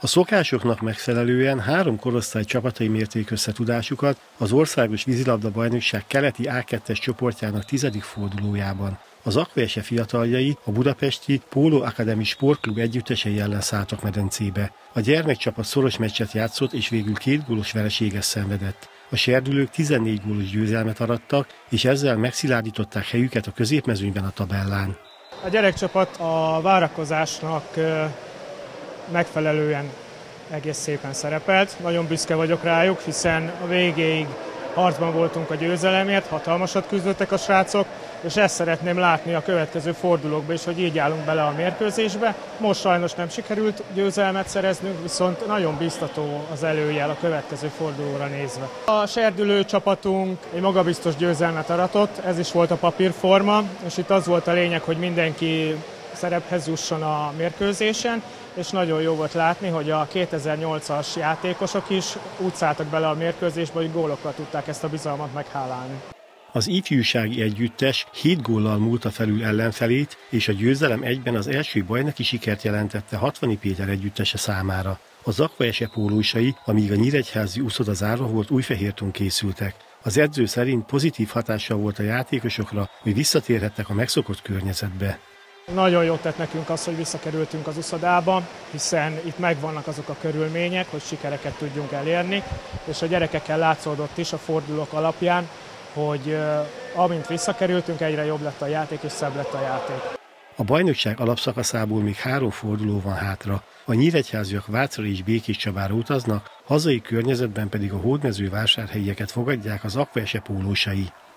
A szokásoknak megfelelően 3 korosztály csapatai mérték össze tudásukat az Országos Vízilabda-bajnokság keleti A2-es csoportjának 10. fordulójában. Az Akvaese fiataljai a budapesti Polo Academy Sportklub együttesei ellen szálltak medencébe. A gyermekcsapat szoros meccset játszott és végül 2 gólos vereséget szenvedett. A serdülők 14 gólos győzelmet arattak, és ezzel megszilárdították helyüket a középmezőnyben a tabellán. A gyerekcsapat a várakozásnak megfelelően egész szépen szerepelt. Nagyon büszke vagyok rájuk, hiszen a végéig harcban voltunk a győzelemért, hatalmasat küzdöttek a srácok, és ezt szeretném látni a következő fordulókban is, hogy így állunk bele a mérkőzésbe. Most sajnos nem sikerült győzelmet szereznünk, viszont nagyon biztató az előjel a következő fordulóra nézve. A serdülő csapatunk egy magabiztos győzelmet aratott, ez is volt a papírforma, és itt az volt a lényeg, hogy mindenki szerephez jusson a mérkőzésen, és nagyon jó volt látni, hogy a 2008-as játékosok is úgy szálltak bele a mérkőzésbe, hogy gólokkal tudták ezt a bizalmat meghálálni. Az ifjúsági együttes 7 góllal múlta felül ellenfelét, és a győzelem egyben az első bajnoki sikert jelentette Hatvani Péter együttese számára. Az Akvaese pólósai, amíg a nyíregyházi uszoda zárva volt, Újfehérton készültek. Az edző szerint pozitív hatással volt a játékosokra, hogy visszatérhettek a megszokott környezetbe. Nagyon jót tett nekünk az, hogy visszakerültünk az uszodába, hiszen itt megvannak azok a körülmények, hogy sikereket tudjunk elérni, és a gyerekekkel látszódott is a fordulók alapján, hogy amint visszakerültünk, egyre jobb lett a játék és szebb lett a játék. A bajnokság alapszakaszából még 3 forduló van hátra. A nyíregyháziak Vácra és Békéscsabára utaznak, hazai környezetben pedig a hódmezővásárhelyieket fogadják az Akvaese pólósai.